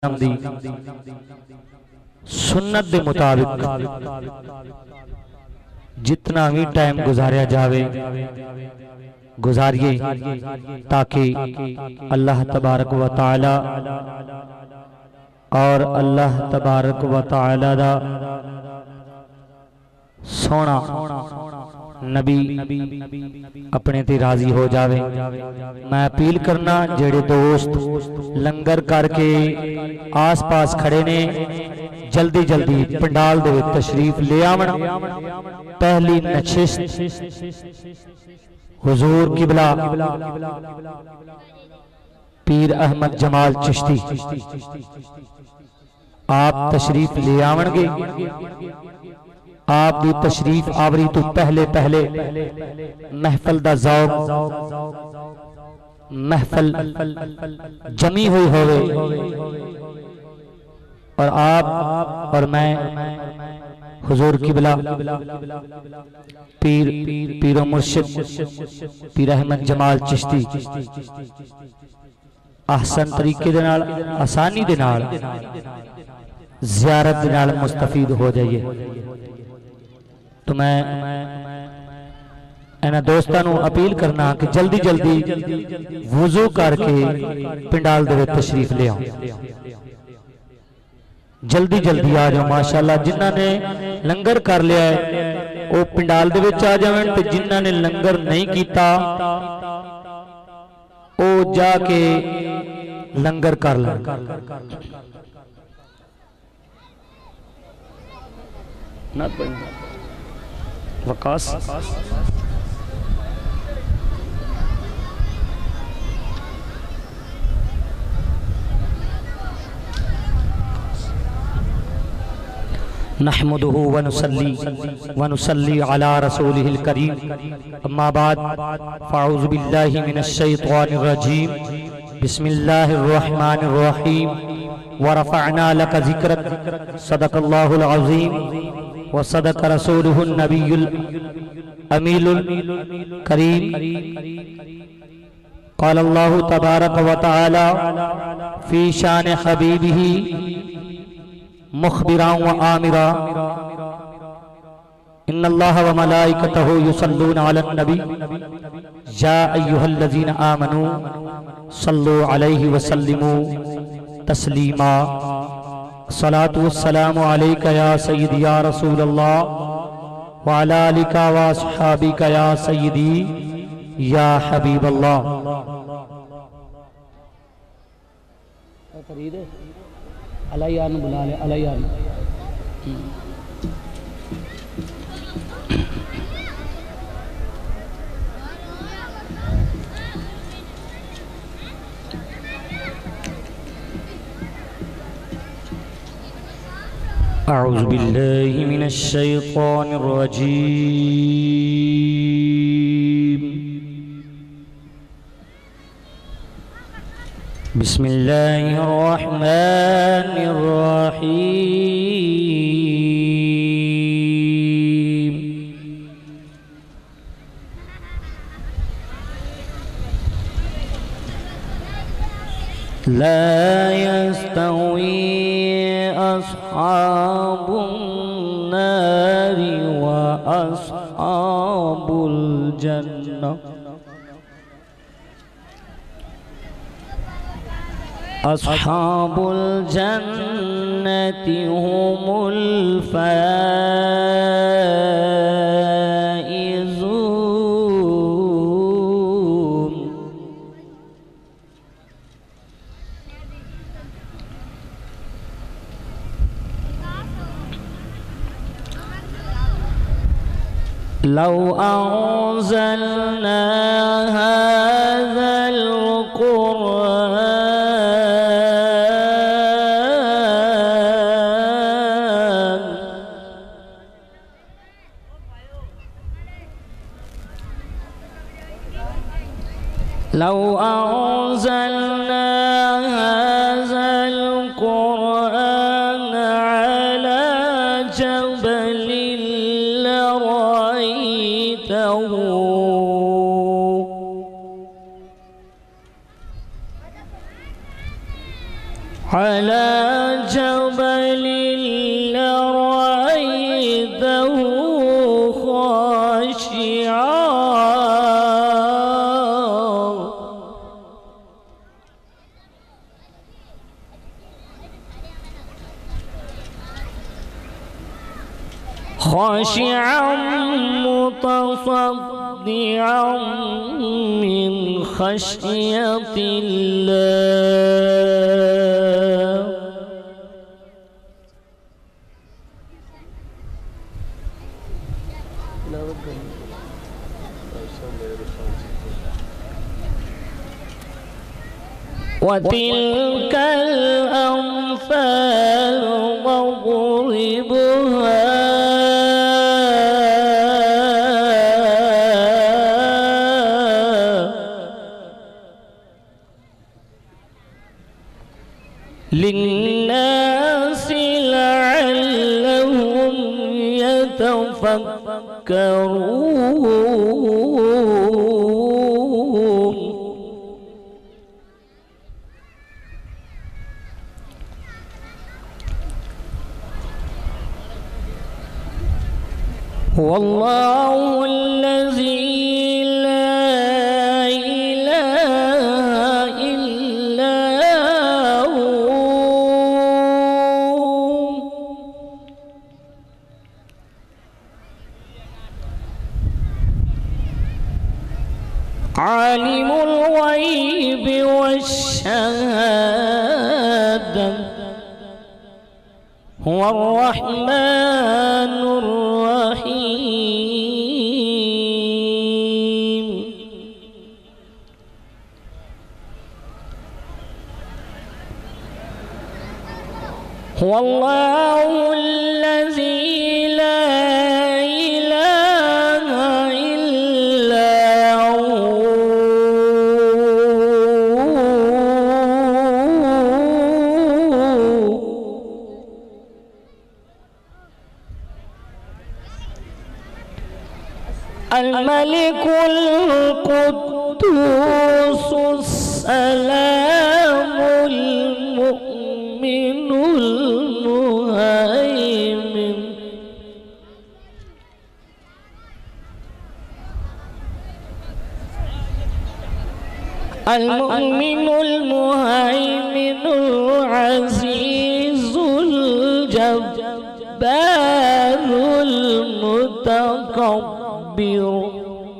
दी सुन्नत दे मुताबिक जितना भी टाइम गुजारिया जावे गुजारिए, ताकि अल्लाह तबारक व तआला और अल्लाह तबारक व तआला दा सोना नबी अपने ते राजी हो जावे। मैं अपील करना जेड़े दोस्त लंगर करके आस पास खड़े ने जल्दी जल्दी पंडाल दे विच तशरीफ ले आवन। पहली नशिस्त हुजूर किबला पीर अहमद जमाल चिश्ती आप तशरीफ ले आवणगे। आप दी तशरीफ आवरी तो पहले पहले महफल दा ज़ौक़ महफल जमी हुई होवे और आप और मैं हुजूर किबला पीर मुर्शिद पीर अहमद जमाल चिश्ती आसान तरीके दे नाल आसानी दे नाल ज़ियारत दे नाल मुस्तफीद हो जाइए। तो मैं इन्हां दोस्तां नूं अपील करना कि जल्दी जल्दी वुजू करके पिंडाल दे विच तशरीफ ले आओ। जल्दी जल्दी आ जाओ माशाअल्लाह। जिन्हां ने लंगर कर लिया है वो पिंडाल दे विच आ जावन ते जिन्हां ने लंगर नहीं कीता वो जाके लंगर कर लें। वकास नहमदुहु व नुसल्ली अला रसूलिहिल करीम। अम्मा बाद फ़अऊज़ु बिल्लाहि मिनश शैतानिर रजीम। बिस्मिल्लाहिर रहमानिर रहीम। व रफ़अना लका ज़िक्रक। सदक़ल्लाहुल अज़ीम व सदक़ रसूलुहुन नबियुल अमीनुल करीम। क़ाल अल्लाहु तबारक व तआला फ़ी शान हबीबिही मुख़बिरा व आमिरा। इन्नल्लाह व मलाइकतहु युसल्लूना अलन नबी या अय्युहल्लज़ीना आमनू सल्लु अलैहि व सल्लिमू तस्लीमा। सलातु वस्सलामु अलैका या सय्यदी या रसूलल्लाह व अला आलिका व अस्हाबिका या सय्यदी या हबीबल्लाह। अलैयान बुला ले अलैयान। अऊज़ु बिल्लाहि मिनश शैतानिर रजीम। बिस्मिल्लाहिर रहमानिर रहीम। ला यस्तवी अस्हाबुन नारि व अस्हाबुल जन्नह। अस्हाबुल जन्नति हुमुल फाइज़ून। लौ अंज़लना हाज़ल कुरआन लौ अंज़लना हाज़ल कुरआन अला जबलिन लरअयतहु अला جبل لرأيته خاشعا خاشعا متصدعا من خشية الله وتلك الأمثال نضربها للناس لعلهم يتفكرون هو الله الذي لا إله إلا هو عالم الغيب والشهادة هو الرحمن الرحيم هو الله الذي لا إله إلا هو الملك القدوس السلام المؤمن المهيمن المؤمن المهيمن العزيز الجبار المتكبر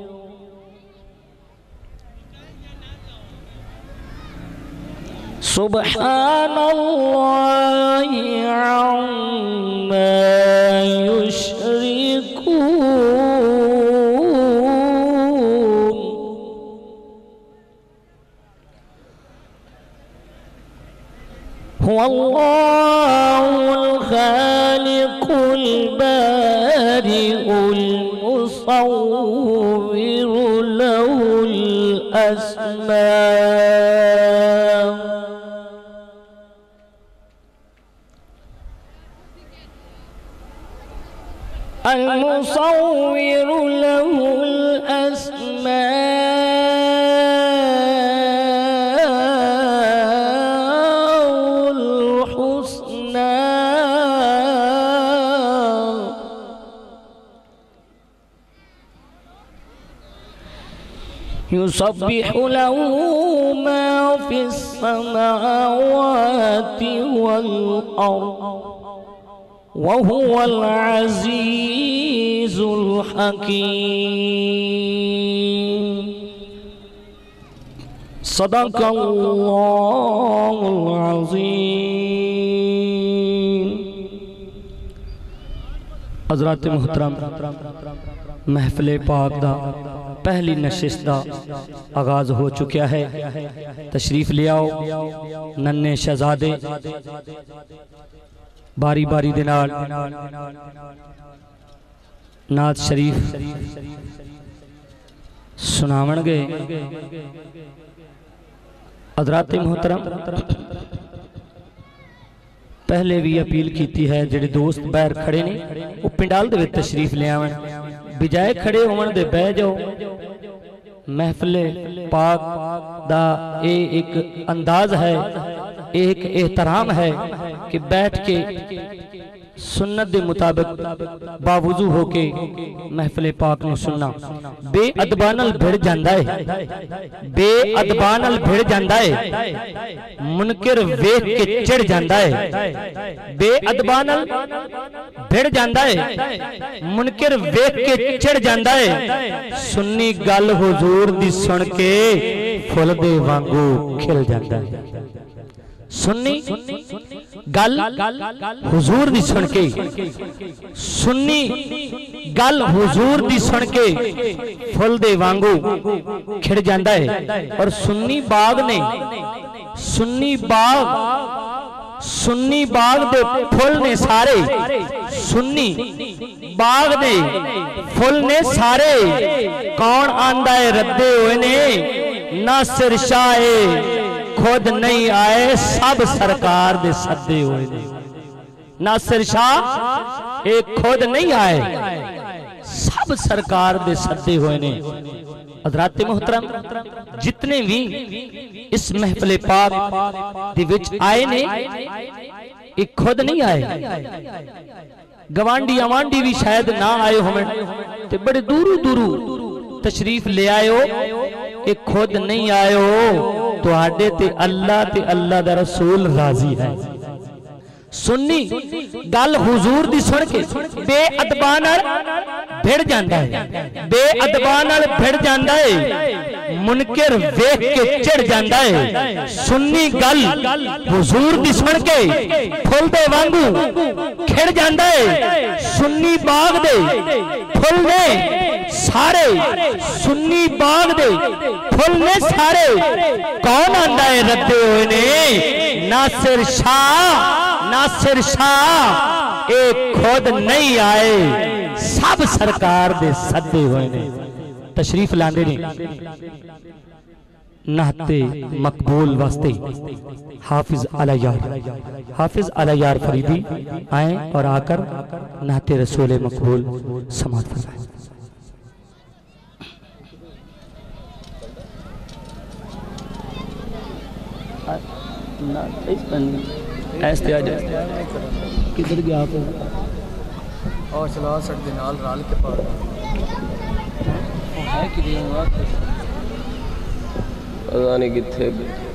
سبحان الله عما يشركون هو الله الخالق البارئ المصور له الأسماء المصور له الأسماء الحسنى يسبح له ما في السماوات والأرض وهو العزيز الحكيم صدق الله العظيم حضرات محترم महफिल पाक दा पहली नशिस्त दा आगाज हो चुका है। तशरीफ ले आओ नन्हे शहजादे बारी बारी दे नाल नात शरीफ सुनावणगे। हज़रात मोहतरम पहले भी अपील की है जेडे दोस्त बाहर खड़े ने वो पिंडाल दे विच तशरीफ ले आवन, बजाय खड़े होवन दे बह जाओ। महफिल पाक दा एक अंदाज है, एक एहतराम है कि बैठ के सुन्नत दे मुताबिक बावजू होके महफिल पाक नूं सुनना। बेअदबा नाल भिड़ जांदा है, बेअदबा नाल भिड़ जांदा है, मुनकर वेख के चिढ़ जांदा है, बेअदबा नाल भिड़ जांदा है, मुनकर वेख के चिढ़ जांदा है। सुन्नी गल हुजूर दी सुन के फुल दे वांगू खिल जांदा है। सुन्नी गल हुजूर दी सुन के, सुन्नी गल हुजूर दी सुन के फुल दे वांगू खिड़ जांदा है। और सुन्नी बाग ने, सुन्नी बाग दे फुल ने सारे, सुन्नी बाग दे फुल ने सारे। कौन आंदा है रद्दे हुए ने, नासिर शाह खुद नहीं आए, सब सरकार दे सदे हुए ने। नासिर शाह एक खुद नहीं आए, सब सरकार दे सदे हुए ने। हज़रात मोहतरम, जितने भी इस महफिल पाक दे विच आए ने, एक खुद नहीं आए। गवांडी आवांडी भी शायद ना आए होवे ते बड़े दूरों दूरों तशरीफ ले आयो। एक खुद नहीं आयो, तुहाडे ते अल्लाह दा रसूल राजी है। सुन्नी गल हुजूर दी सुन के बेअदबा नाल भिड़ जांदा है, बेअदबा नाल भिड़ जांदा है, मुनकर वेख के चिढ़ जांदा है। सुन्नी गल हुजूर दी सुन के फुल दे वांगू खिड़ जांदा है। सुन्नी बाग दे फुल ने सारे, सुन्नी बाग दे फुल ने सारे। कौन आंदा है रद्दे हुए ने, नासिर शाह, नासिर शाह एक खुद नहीं आए, सब सरकार दे सदे हुए ने। तशरीफ लांदे ने नहते मकबूल वास्ते हाफिज हाफिज अलायार फरीदी आए और आकर नहते रसूल मकबूल समाअत फरमाएं। ऐसे आ जाए, किधर गया आप? और चला सकते नाल राल के पास है कि पता नहीं किथे।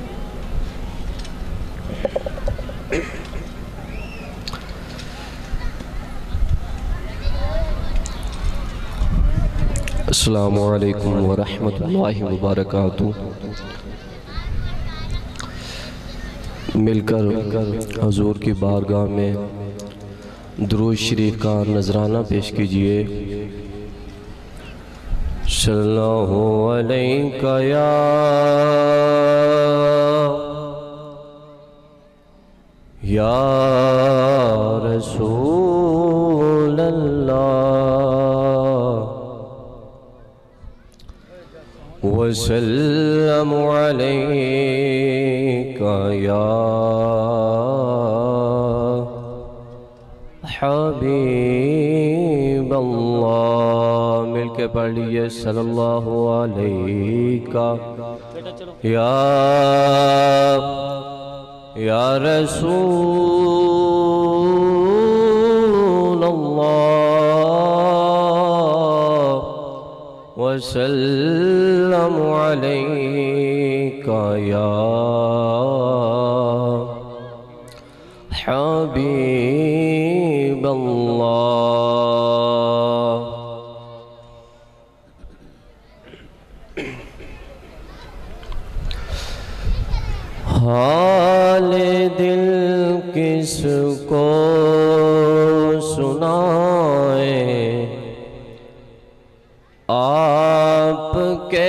अस्सलामु अलैकुम व रहमतुल्लाहि व बरकातुहू। मिलकर हुजूर की बारगाह में दुरूद शरीफ का नजराना पेश कीजिए। सल्लल्लाहु अलैका या रसूल अल्लाह वसल्लमु अलैका या हबीब अल्लाह। मिलके पढ़ लीजिए सल्लल्लाहु अलैका या रसूल अल्लाह वसल्लमु अलैका या हबीब अल्लाह। हाल दिल किसको सुनाए, आपके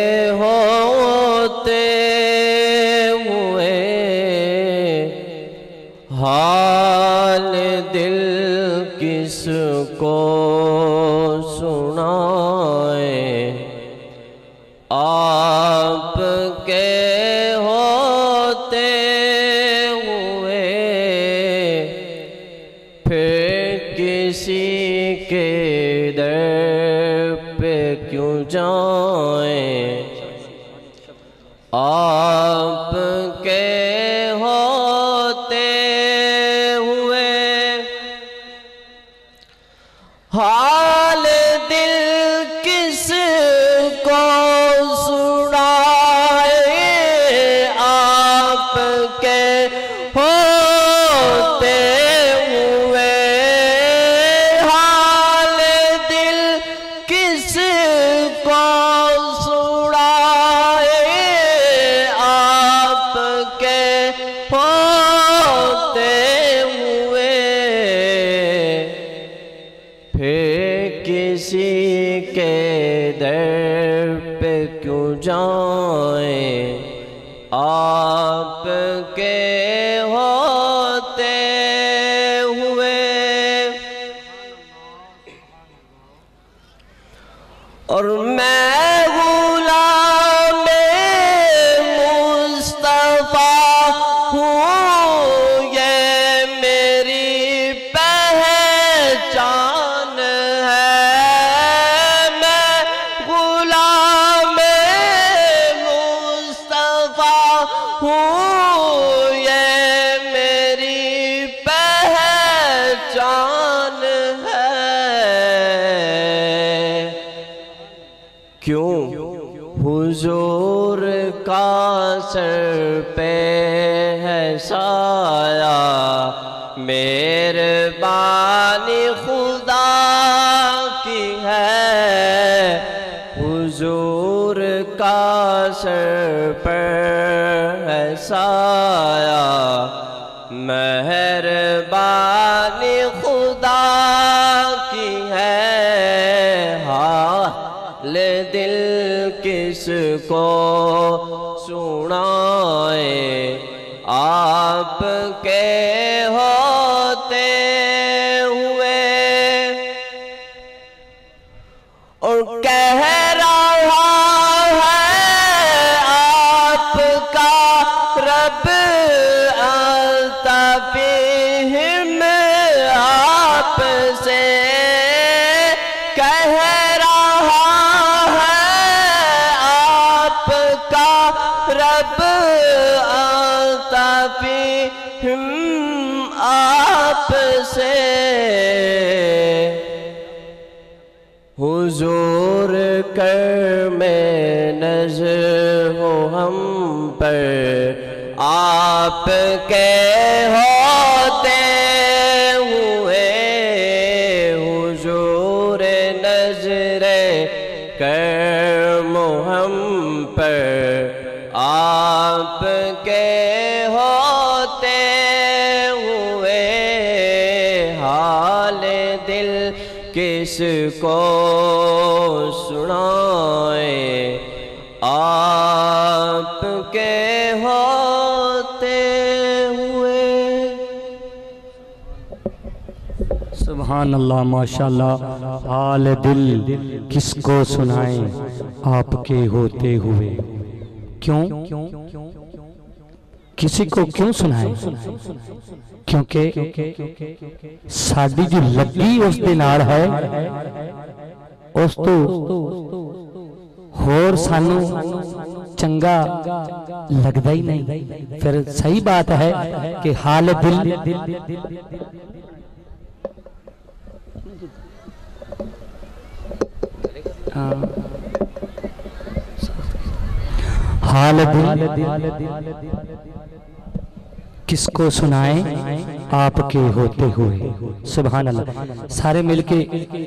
होते हुए। हाल दिल किसको सुनाए, आपके होते हुए। फिर किसी के दर पे क्यों जाएं, आपके होते हाल दिल किस को सुनाए, आपके होते हुए। हाल दिल किस को सुनाए, आपके होते हुए। फिर किसी के दर पे क्यों जाएं, आपके होते हुए। और मैं गुलामे मुस्तफा हूँ, ये मेरी पहचान है। मैं गुलामे मुस्तफा हूँ, ये मेरी पहचान है। क्यों हुजूर का सर पे है साया, मेहरबानी खुदा की है। हुजूर का सर पर है साया, मेहरबानी खुदा की है। हाल दिल किसको सुनाए, आपके होते हुए। और कह रहा है आपका रब अल्ताफिहिम, आपसे कह रहा है आपका रब अल्ताफिहिम, आपसे। हुजूर कर में नज़र हो हम पर, आपके होते हुए। हुजूर नज़रे कर हम पर, आपके होते हुए। हाल दिल किसको सुनाए, आपके होते हुए। सुभान अल्लाह, माशाल्लाह। हाल दिल किसको सुनाए, आपके होते हुए। क्यों? किसी को क्यों सुनाए? क्योंकि साड़ी जो लगी उस दे नाल है, उस तो होर सानू चंगा लगता ही नहीं। फिर सही बात है कि हाल दिल हाल दिल किसको सुनाए, आपके होते हुए। सुभान अल्लाह। सारे मिलके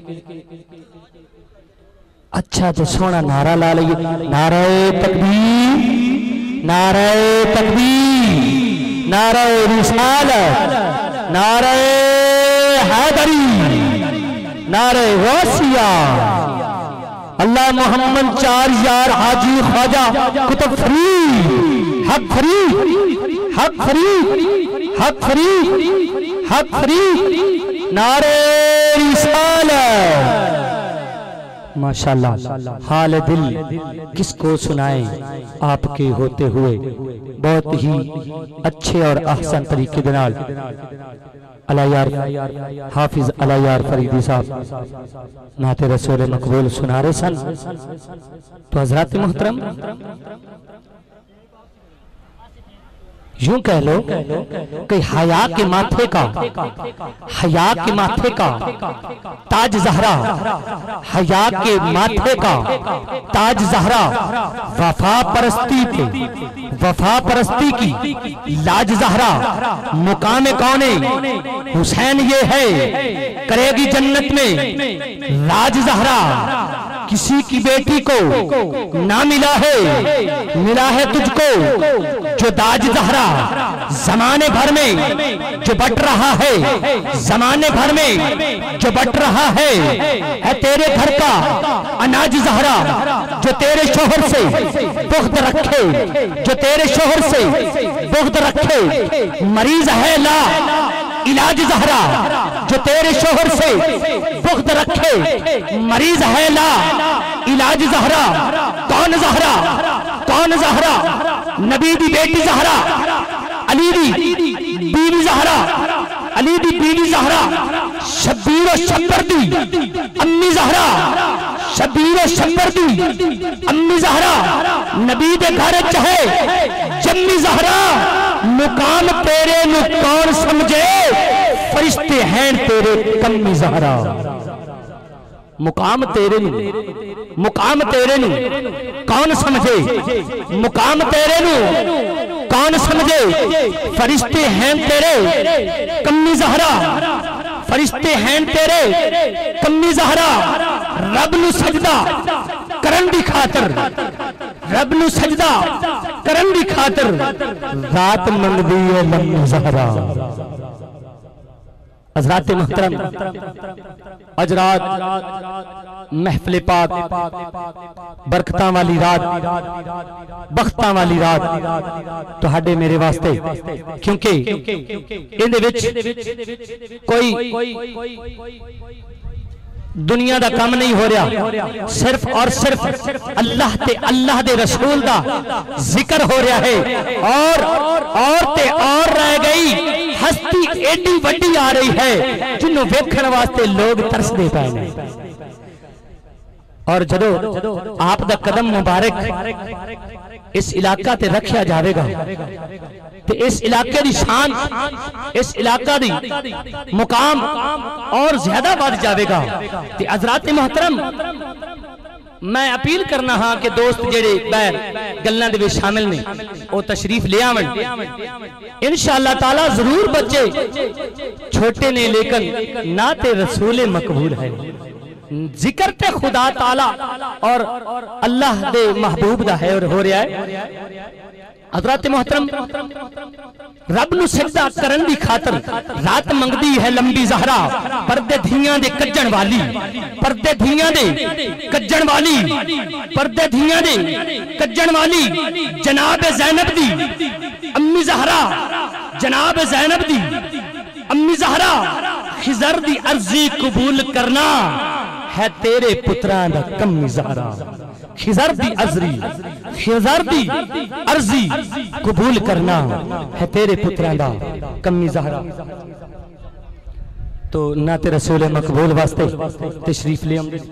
अच्छा जो सोना नारा ला लिए, नारे तकबीर, नारे तकबीर, नारे रिसालत, नारे हैदरी, नारे गौसिया। अल्लाह मोहम्मद 4 यार हाजी ख्वाजा कुतुब फरीद, हक फरीद, हक फरीद, हक फरीद, हक फरीद, नारे रिसालत। माशाल्लाह। हाल दिल किसको सुनाए, आपके होते हुए। बहुत ही अच्छे और अहसन तरीके दे नाल अलायार हाफिज अलायार फरीदी साहब नाते रसूल मकबूल सुना रहे सन। तो हजरत मोहतरम यूं कह लो कि हया के माथे का ताज ज़हरा, हया के माथे का ताज ज़हरा, वफा परस्ती की लाज ज़हरा, मुकाम कौने हुसैन ये है, करेगी जन्नत में राज ज़हरा। किसी की बेटी को ना मिला है तुझको जो दाज ज़हरा, जमाने भर में जो बट रहा है, जमाने भर में जो बट रहा है तेरे घर का अनाज ज़हरा, जो तेरे शोहर से बुग़्द रखे, जो तेरे शोहर से बुग़्द रखे, मरीज है ला इलाज ज़हरा, जो तेरे शोहर से बुग़्द रखे, मरीज है ला इलाज ज़हरा। कौन ज़हरा, कौन ज़हरा? नबी दी बेटी ज़हरा, अली दी बीवी ज़हरा, अली दी बीवी ज़हरा, शब्बीर और शब्बर दी अम्मी ज़हरा, शब्बीर और शब्बर दी अम्मी ज़हरा, नबी दे घर चाहे जम्मी ज़हरा। मुकाम तेरे नु कौन समझे, फरिश्ते हैं तेरे कम्मी ज़हरा। मुकाम तेरे नु कौन समझे, मुकाम तेरे नु कौन समझे, फरिश्ते हैं तेरे कम्मी ज़हरा, फरिश्ते हैं तेरे कम्मी ज़हरा। रब नु सजदा करन दी खातर, रब नु सजदा करन दी खातर, रात मंगदी है लम्मी ज़हरा। हज़रात मोहतरम, अज रात महफिल पाक, बरकतां वाली रात, बख्तां वाली रात तुहाडे मेरे वास्ते, क्योंकि इहदे विच कोई दुनिया दा काम नहीं हो रहा, सिर्फ और सिर्फ अल्लाह दे रसूल दा जिक्र हो रहा है। और रह गई हस्ती एडी वड्डी आ रही है जिन्हों वेखण वास्ते लोग तरसदे पे ने। और जदों आप दा कदम मुबारक इस इलाका ते रखिया जाएगा ते इस इलाके दी शान, इस इलाका दी मुकाम और ज्यादा बढ़ जाएगा। ते हज़रात मोहतरम, मैं अपील करना हाँ कि दोस्त जेड़े बैर गल्लां दे विच शामिल ने वो तशरीफ ले आवन। इंशाअल्लाह ताला जरूर बच्चे छोटे ने लेकिन ना ते रसूल मकबूल है, जिक्र ते खुदा ताला और अल्लाह दे महबूब दा है और हो रहा है। हज़रात मोहतरम, रब नु सजदा करन दी खातर रात मंगदी है लंबी ज़हरा, पर्दे धियां दे कज्जण वाली, पर्दे धियां दे कज्जण वाली, पर्दे धियां दे कज्जण वाली, जनाब ज़ैनब दी अम्मी ज़हरा, जनाब ज़ैनब दी अम्मी ज़हरा। खिज़र दी अर्जी कबूल करना है तेरे पुत्रां दा कम्मी ज़हरा। खिज़र दी अर्जी कबूल करना है तेरे पुत्रां दा कम्मी ज़हरा। तो ना ते रसूल मकबूल वास्ते तशरीफ ले आंदे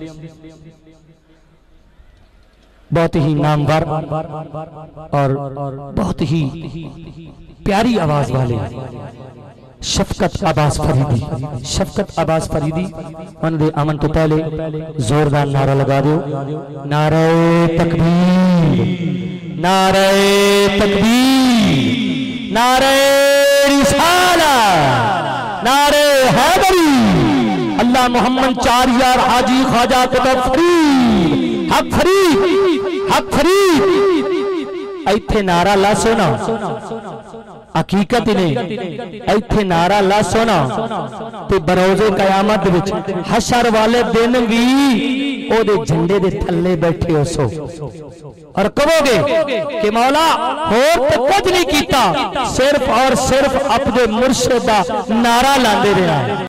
बहुत ही नामवर और बहुत ही प्यारी आवाज वाले शफकत अब्बास फरीदी, शफकत अब्बास फरीदी उनके आमन तो पहले जोरदार नारा लगा दो, नारे तकबीर, नारे तकबीर, नारे रिसालत, नारे हैदरी, अल्लाह मोहम्मद 4000 हाजी ख्वाजा कुतुब फरीद, हक फरीद, हक फरीद। इत्थे नारा ला सोना हकीकत ने, इत्थे नारा ला सोना ते बरोज़े कयामत विच हशर वाले दिन भी ओदे झंडे दे थल्ले बैठे हो सो और कहोगे कि मौला होर तो कुछ नहीं कीता, सिर्फ और सिर्फ अपने मुर्शिद दा नारा लांदे रहे।